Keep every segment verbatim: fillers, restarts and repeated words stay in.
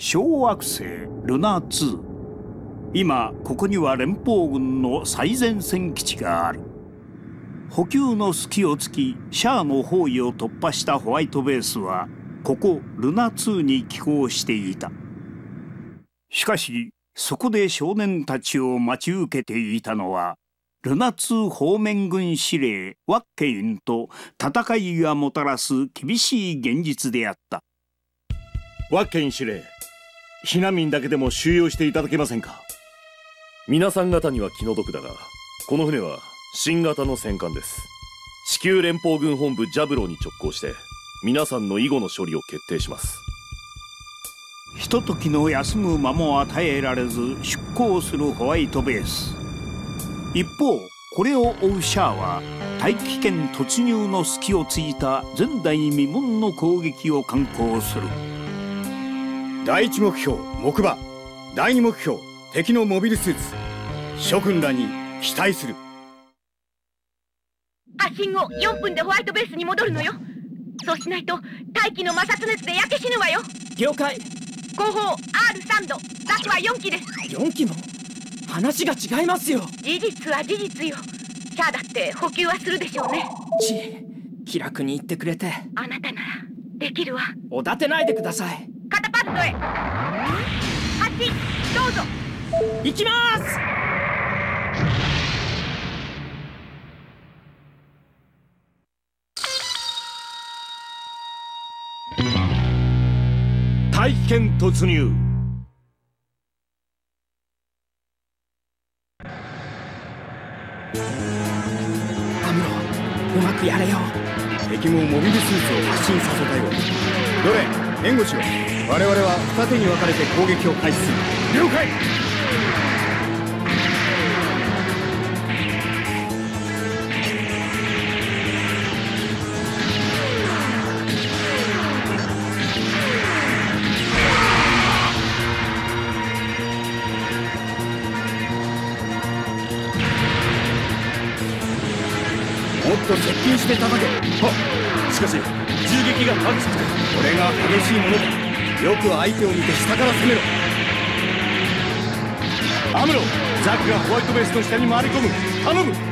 小惑星ルナツー。今ここには連邦軍の最前線基地がある。補給の隙を突きシャアの包囲を突破したホワイトベースはここルナツーに寄港していた。しかしそこで少年たちを待ち受けていたのはルナツー方面軍司令ワッケインと戦いがもたらす厳しい現実であった。 ワッケイン司令、避難民だけでも収容していただけませんか。 皆さん方には気の毒だが、この船は新型の戦艦です。地球連邦軍本部ジャブローに直行して皆さんの以後の処理を決定します。 ひとときの休む間も与えられず出港するホワイトベース。一方これを追うシャアは大気圏突入の隙を突いた前代未聞の攻撃を敢行する。 第一目標木馬、第二目標敵のモビルスーツ。諸君らに期待する。 発進後よんぷんでホワイトベースに戻るのよ。そうしないと大気の摩擦熱で焼け死ぬわよ。 了解。 後方 アールさん 度、ガスはよん機です。 よん機も話が違いますよ。 事実は事実よ。シャアだって補給はするでしょうね。 ち気楽に言ってくれて。 あなたならできるわ。 おだてないでください。 カタパッドへ発進どうぞ。 行きます。 大気圏突入。 アムロ、うまくやれよ。 敵もモビルスーツを発進させたよう。どれ援護しろ。我々は二手に分かれて攻撃を開始する。了解。もっと接近して叩け。 はっ。しかし銃撃が激しくて。 これが激しいものだ。よく相手を見て下から攻めろ。 アムロ、ザクがホワイトベースの下に回り込む。頼む。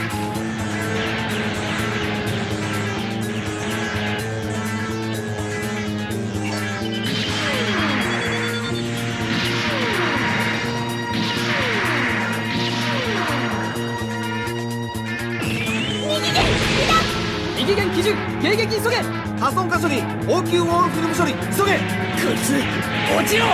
右舷基準迎撃急げ。破損箇所に応急ウォールフィルム処理急げ。こいつ落ちろ。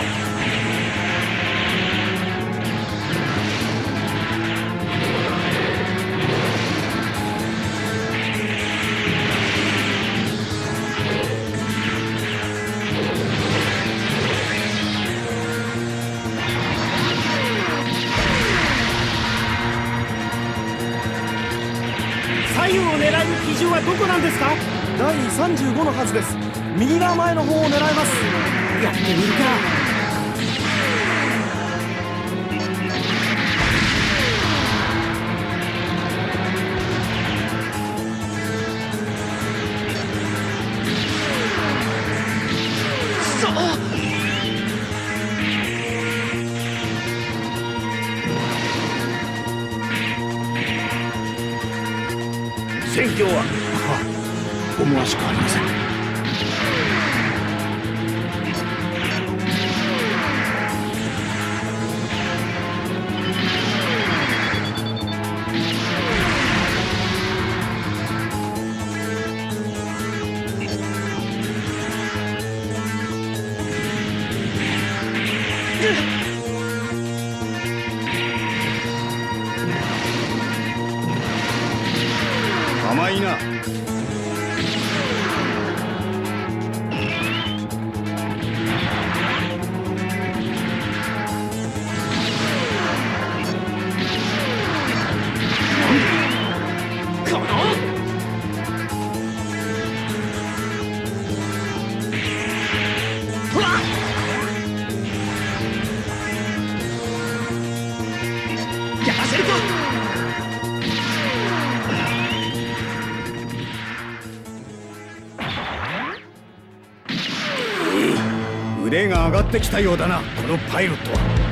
左右を狙える基準はどこなんですか。 だいさんじゅうごのはずです。右側前の方を狙います。やってみるか。 戦況は。 思わしくありません。 甘いな。 腕が上がってきたようだな、このパイロットは。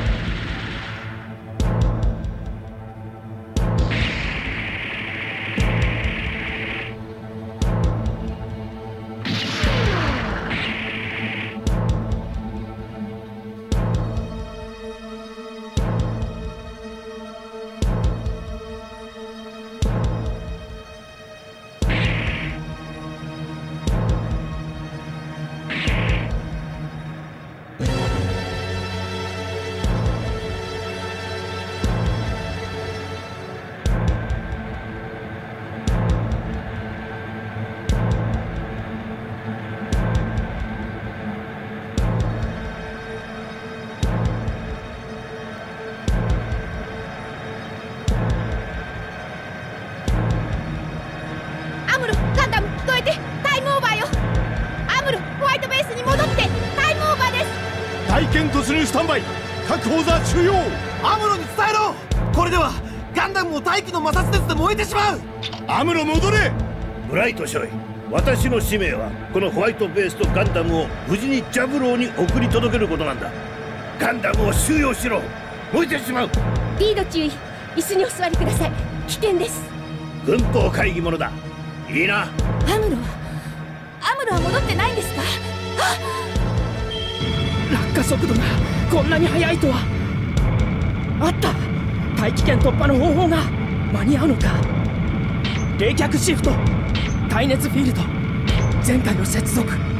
スタンバイ、確保座収容。 アムロに伝えろ。これではガンダムも大気の摩擦熱で燃えてしまう。 アムロ戻れ。 ブライト少尉、私の使命はこのホワイトベースとガンダムを無事にジャブローに送り届けることなんだ。ガンダムを収容しろ。燃えてしまう。 リード注意、椅子にお座りください。危険です。 軍法会議者だ。いいな。 アムロはアムロは戻ってないんですか？ 落下速度がこんなに速いとは。あった、大気圏突破の方法が。間に合うのか。冷却シフト、耐熱フィールド、前回の接続。